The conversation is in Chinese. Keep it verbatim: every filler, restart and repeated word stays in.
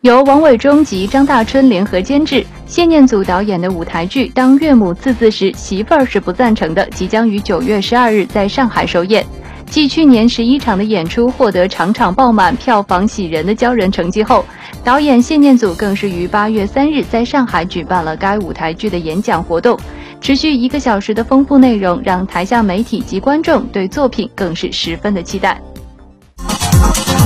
由王伟忠及张大春联合监制，谢念祖导演的舞台剧《当岳母刺字时，媳妇儿是不赞成的》即将于九月十二日在上海首演。继去年十一场的演出获得场场爆满、票房喜人的骄人成绩后，导演谢念祖更是于八月三日在上海举办了该舞台剧的演讲活动。持续一个小时的丰富内容，让台下媒体及观众对作品更是十分的期待。